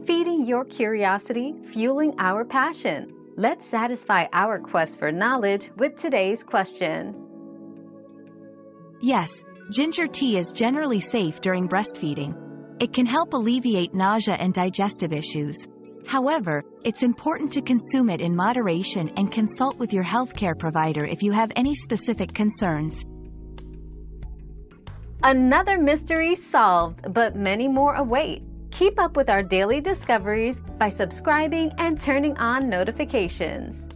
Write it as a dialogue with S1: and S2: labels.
S1: feeding your curiosity, fueling our passion. Let's satisfy our quest for knowledge with today's question.
S2: Yes, ginger tea is generally safe during breastfeeding. It can help alleviate nausea and digestive issues. However, it's important to consume it in moderation and consult with your healthcare provider if you have any specific concerns.
S1: Another mystery solved, but many more await. Keep up with our daily discoveries by subscribing and turning on notifications.